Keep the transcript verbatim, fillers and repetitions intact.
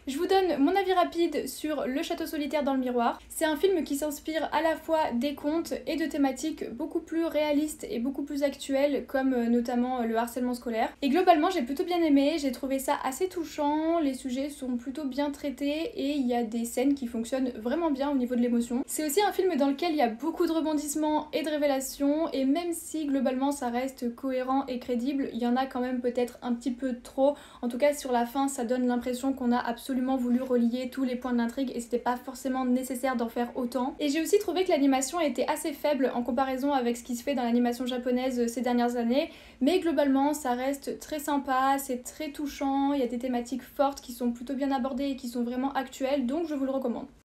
Je vous donne mon avis rapide sur Le Château solitaire dans le miroir. C'est un film qui s'inspire à la fois des contes et de thématiques beaucoup plus réalistes et beaucoup plus actuelles, comme euh, notamment euh, le harcèlement scolaire. Et globalement, j'ai plutôt bien aimé, j'ai trouvé ça assez touchant, les sujets sont plutôt bien traités et il y a des scènes qui fonctionnent vraiment bien au niveau de l'émotion. C'est aussi un film dans lequel il y a beaucoup de rebondissements et de révélations, et même si globalement ça reste cohérent et crédible, il y en a quand même peut-être un petit peu trop. En tout cas, sur la fin, ça donne l'impression qu'on a absolument voulu relier tous les points de l'intrigue et c'était pas forcément nécessaire d'en faire autant. Et j'ai aussi trouvé que l'animation était assez faible en comparaison avec ce qui se fait dans l'animation japonaise ces dernières années, mais globalement ça reste très sympa, c'est très touchant, il y a des thématiques fortes qui sont plutôt bien abordées et qui sont vraiment actuelles, donc je vous le recommande.